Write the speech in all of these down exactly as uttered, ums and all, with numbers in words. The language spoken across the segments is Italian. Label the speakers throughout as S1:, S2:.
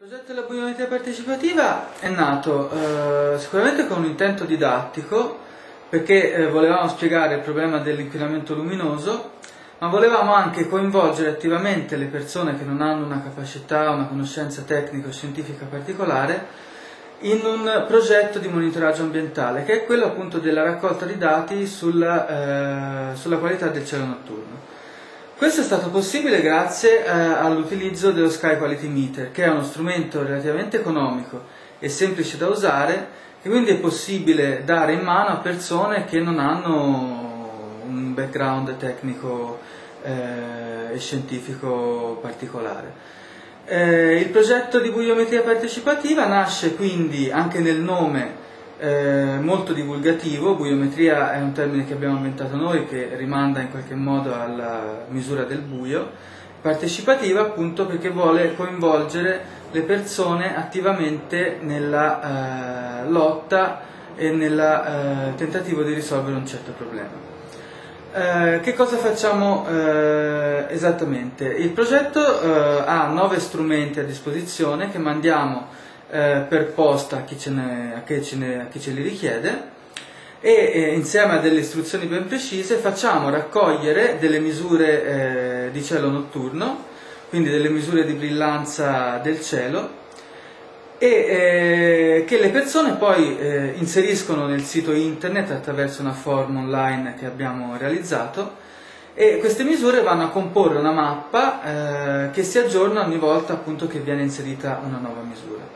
S1: Il progetto della biometria partecipativa è nato eh, sicuramente con un intento didattico, perché eh, volevamo spiegare il problema dell'inquinamento luminoso, ma volevamo anche coinvolgere attivamente le persone che non hanno una capacità, una conoscenza tecnica o scientifica particolare in un progetto di monitoraggio ambientale, che è quello appunto della raccolta di dati sulla, eh, sulla qualità del cielo notturno. Questo è stato possibile grazie eh, all'utilizzo dello Sky Quality Meter, che è uno strumento relativamente economico e semplice da usare, che quindi è possibile dare in mano a persone che non hanno un background tecnico eh, e scientifico particolare. Eh, il progetto di biometria partecipativa nasce quindi anche nel nome Eh, molto divulgativo. Buiometria è un termine che abbiamo inventato noi, che rimanda in qualche modo alla misura del buio. Partecipativa appunto perché vuole coinvolgere le persone attivamente nella eh, lotta e nel eh, tentativo di risolvere un certo problema. Eh, che cosa facciamo eh, esattamente? Il progetto eh, ha nove strumenti a disposizione che mandiamo Eh, per posta a chi, ce ne, a, chi ce ne, a chi ce li richiede e eh, insieme a delle istruzioni ben precise facciamo raccogliere delle misure eh, di cielo notturno, quindi delle misure di brillanza del cielo, e eh, che le persone poi eh, inseriscono nel sito internet attraverso una form online che abbiamo realizzato, e queste misure vanno a comporre una mappa eh, che si aggiorna ogni volta appunto che viene inserita una nuova misura.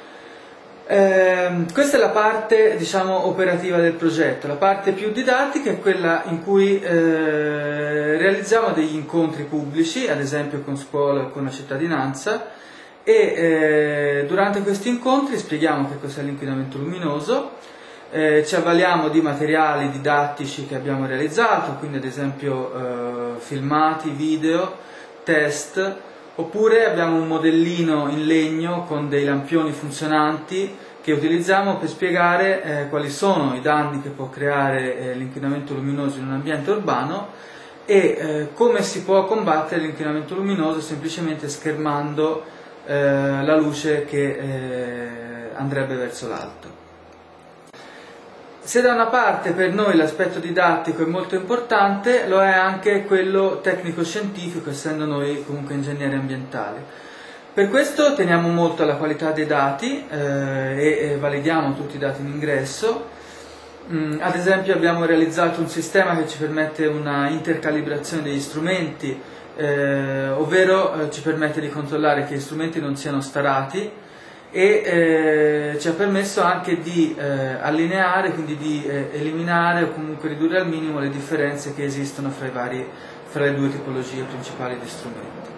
S1: Eh, questa è la parte, diciamo, operativa del progetto. La parte più didattica è quella in cui eh, realizziamo degli incontri pubblici, ad esempio con scuole o con la cittadinanza, e eh, durante questi incontri spieghiamo che cos'è l'inquinamento luminoso, eh, ci avvaliamo di materiali didattici che abbiamo realizzato, quindi ad esempio eh, filmati, video, test. Oppure abbiamo un modellino in legno con dei lampioni funzionanti che utilizziamo per spiegare eh, quali sono i danni che può creare eh, l'inquinamento luminoso in un ambiente urbano e eh, come si può combattere l'inquinamento luminoso semplicemente schermando eh, la luce che eh, andrebbe verso l'alto. Se da una parte per noi l'aspetto didattico è molto importante, lo è anche quello tecnico-scientifico, essendo noi comunque ingegneri ambientali. Per questo teniamo molto alla qualità dei dati eh, e, e validiamo tutti i dati in ingresso. Mm, ad esempio abbiamo realizzato un sistema che ci permette una intercalibrazione degli strumenti, eh, ovvero eh, ci permette di controllare che gli strumenti non siano starati, e eh, ci ha permesso anche di eh, allineare, quindi di eh, eliminare o comunque ridurre al minimo le differenze che esistono fra, i vari, fra le due tipologie principali di strumenti.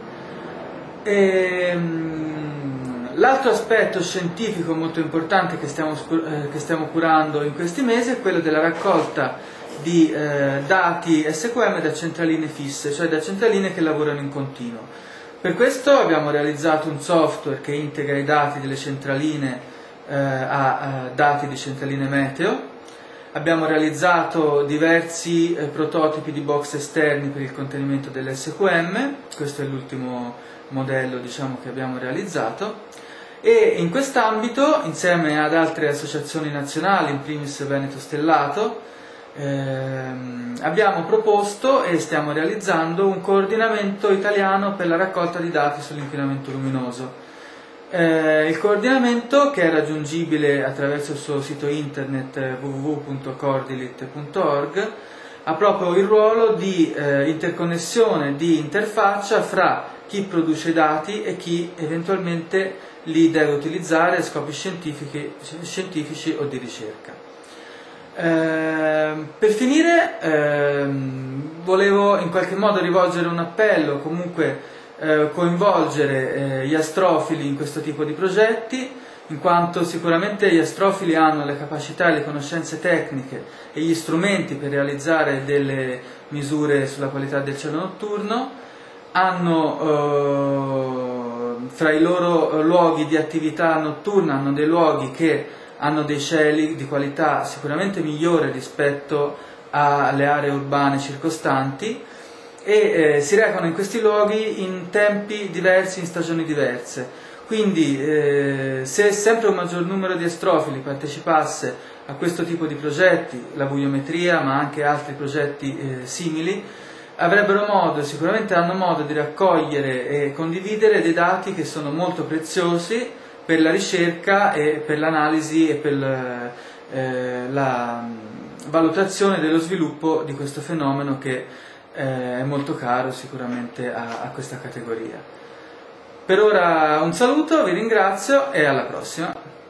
S1: L'altro aspetto scientifico molto importante che stiamo, eh, che stiamo curando in questi mesi è quello della raccolta di eh, dati S Q M da centraline fisse, cioè da centraline che lavorano in continuo. Per questo abbiamo realizzato un software che integra i dati delle centraline eh, a, a dati di centraline meteo. Abbiamo realizzato diversi eh, prototipi di box esterni per il contenimento dell'S Q M, questo è l'ultimo modello, diciamo, che abbiamo realizzato, e in quest'ambito, insieme ad altre associazioni nazionali, in primis Veneto Stellato, Eh, abbiamo proposto e stiamo realizzando un coordinamento italiano per la raccolta di dati sull'inquinamento luminoso. Eh, il coordinamento, che è raggiungibile attraverso il suo sito internet w w w punto cordilit punto org, ha proprio il ruolo di eh, interconnessione, di interfaccia fra chi produce i dati e chi eventualmente li deve utilizzare a scopi scientifici, scientifici o di ricerca. Eh, per finire eh, volevo in qualche modo rivolgere un appello, comunque eh, coinvolgere eh, gli astrofili in questo tipo di progetti, in quanto sicuramente gli astrofili hanno le capacità e le conoscenze tecniche e gli strumenti per realizzare delle misure sulla qualità del cielo notturno, hanno eh, fra i loro luoghi di attività notturna hanno dei luoghi che hanno dei cieli di qualità sicuramente migliore rispetto alle aree urbane circostanti e eh, si recano in questi luoghi in tempi diversi, in stagioni diverse. Quindi eh, se sempre un maggior numero di astrofili partecipasse a questo tipo di progetti, la buiometria ma anche altri progetti eh, simili, avrebbero modo, sicuramente hanno modo di raccogliere e condividere dei dati che sono molto preziosi per la ricerca e per l'analisi e per eh, la valutazione dello sviluppo di questo fenomeno che eh, è molto caro sicuramente a, a questa categoria. Per ora un saluto, vi ringrazio e alla prossima.